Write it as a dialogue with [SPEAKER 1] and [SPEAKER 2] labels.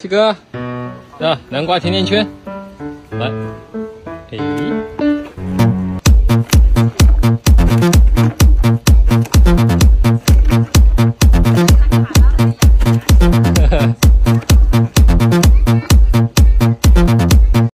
[SPEAKER 1] 七哥，南瓜甜甜圈，来，嘿。